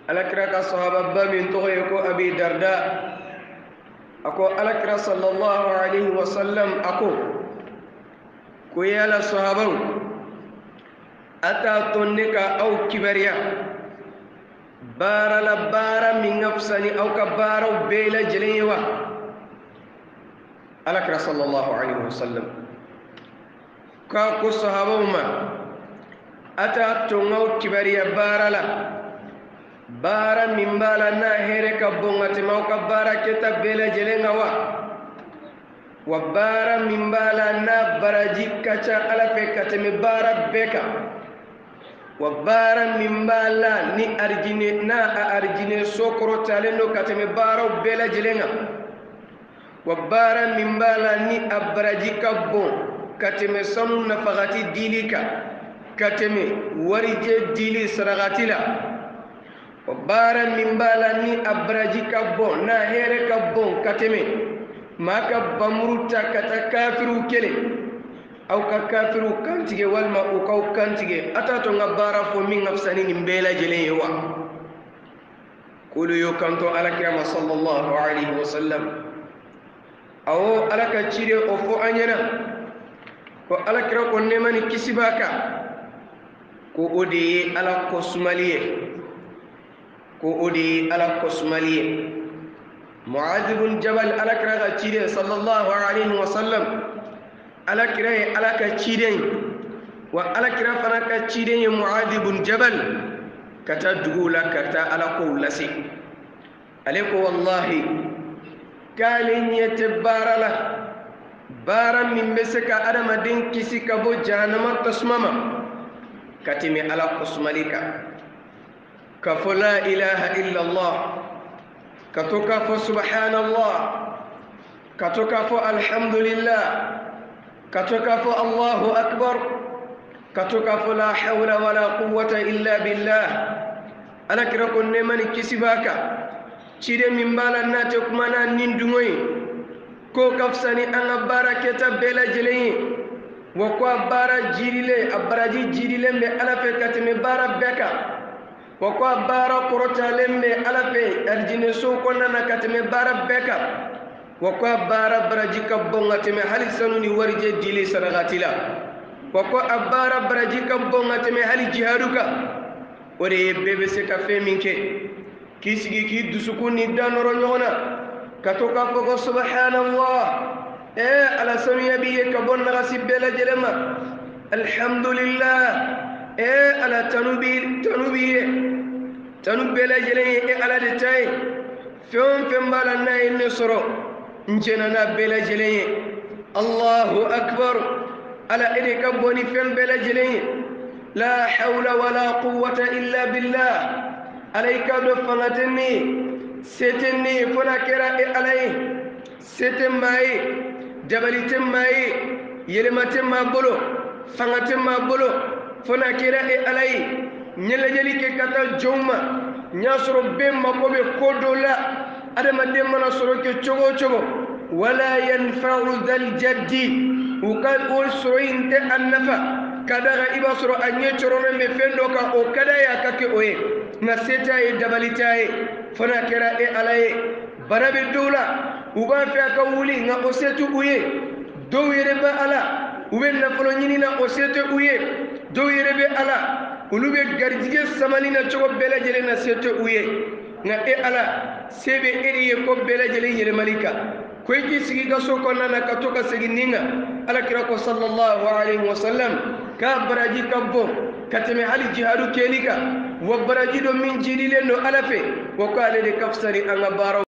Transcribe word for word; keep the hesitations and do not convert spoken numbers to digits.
alakira ka sahaba ba min tɔgɔ ye ko abi darda a ko alakira sallallahu alaihi wasallam a ko ko yala sahabaw a t'a to ne ka aw kibariya baara la baara min ka fisa ni aw ka baaraw bɛɛ lajɛlen ye wa alakira sallallahu alaihi wasallam k'a ko sahabaw ma a t'a to n k'aw kibariya baara la baara min b'a la n'a hɛrɛ ka bon ka tɛmɛ aw ka baara kɛta bɛɛ lajɛlen kan wa wa baara min b'a la n'a baraji ka ca ala fɛ ka tɛmɛ baara bɛɛ kan wa baara min b'a la ni arijinɛ n'a a arijinɛ so kɔrɔtalen don ka tɛmɛ baaraw bɛɛ lajɛlen kan wa baara min b'a la ni a baraji ka bon ka tɛmɛ sanu nafagati dili kan ka tɛmɛ warijɛ dili sarakati la wa baara min b'a la ni a baraji ka bon n'a hɛrɛ ka bon ka tɛmɛ maa ka bamuru ta ka taa kaafiriw kelen aw ka kaafiriw kantigɛ walima u k'aw kantigɛ a t'a to n ka baara fɔ min ka fisa ni nin bɛɛ lajɛlen ye wa k'olu y'o kanto alakira ma sallallahu alaihi wasallam awɔ ala ka ciden o fɔ an ɲɛna ko alakira ko nɛɛma ni kisi b'a kan ko o de ye ala kɔsumali ye ko o de ye ala kɔsumali ye Mu'adh ibn Jabal alakira ka ciden sallallahu alaihi wasallam alakira ye ala ka ciden wa alakira fana ka ciden ye Mu'adh ibn Jabal ka taa duguw la ka taa ala kow lase ale ko wallahi k'ale ɲɛ tɛ baara la baara min bɛ se ka adamaden kisi ka bɔ jahanama tasuma ma ka tɛmɛ ala kɔsumali kan ka fɔ la ilaha illallah ka to k'a fɔ subhanallah ka to k'a fɔ alhamdulillah ka to k'a fɔ allahu akbar ka to k'a fɔ la hawla wala quwwata illa billah alakira ko nɛɛma ni kisi b'a kan ciden min b'a la n'a tɛ kuma n'a nin dungo ye ko ka fisa ni an ka baara kɛta bɛɛ lajɛlen ye wa ko a baara jirilen a baraji jirilen bɛ ala fɛ ka tɛmɛ baara bɛɛ kan wa ko a baara kɔrɔtalen bɛ ala fɛ arijinɛso kɔnɔna na ka tɛmɛ baara bɛɛ kan wa ko a baara baraji ka bon ka tɛmɛ hali sanu ni warijɛ dili sarakati la wa ko a baara baraji ka bon ka tɛmɛ hali jihadu kan o de ye bɛɛ bɛ se ka fɛn min kɛ k'i sigi k'i dusukun ni da nɔrɔ ɲɔgɔn na ka to k'a fɔ ko subhanallah ee ala sanuya b'i ye ka bɔ nagasi bɛɛ lajɛlen ma alhamdulillah ee ala tanu b'i tanu b'i ye tanu bɛɛ lajɛlen ye e ala de ta ye fɛn o fɛn b'a la n'a ye ne sɔrɔ n jɛna n'a bɛɛ lajɛlen ye allahu akbar ala e de ka bon ni fɛn bɛɛ lajɛlen ye la hawla wala quwwata illa billah ala i ka dɔn fanga tɛ ne ye se tɛ ne ye fo n'a kɛra e ala ye se tɛ maa ye dabali tɛ maa ye yɛlɛma tɛ maa bolo fanga tɛ maa bolo fo n'a kɛra e ala ye ɲɛnajɛli kɛ ka taa jɔnw ma n y'a sɔrɔ bɛɛ mako bɛ ko dɔ la adamaden mana sɔrɔ kɛ cogo o cogo wala yanfa'u dhal jaddi u ka o sɔrɔ in tɛ a nafa ka da kan i b'a sɔrɔ a ɲɛ cɔrɔlen bɛ fɛn dɔ kan o ka d'a ye a ka kɛ o ye nka se t'a ye dabali t'a ye fo n'a kɛra e ala ye bana bɛ dɔw la u b'a fɛ a ka wuli nka o se tɛ u ye dɔw yɛrɛ bɛ ala u bɛ nafolo ɲini na o se tɛ u ye dɔw yɛrɛ bɛ ala olu bɛ garijɛgɛ samani na cogo bɛɛ lajɛlen na se tɛ u ye nka e ala se bɛ e de ye ko bɛɛ lajɛlen yɛlɛmali kan ko i k'i sigi i ka so kɔnɔna na ka to ka segin nin kan alakira ko sallallahu alaihi wasallam k'a baraji ka bon ka tɛmɛ hali jihadu kɛli kan wa baraji dɔ min jidilen don ala fɛ wa ko ale de ka fisa ni an ka baaraw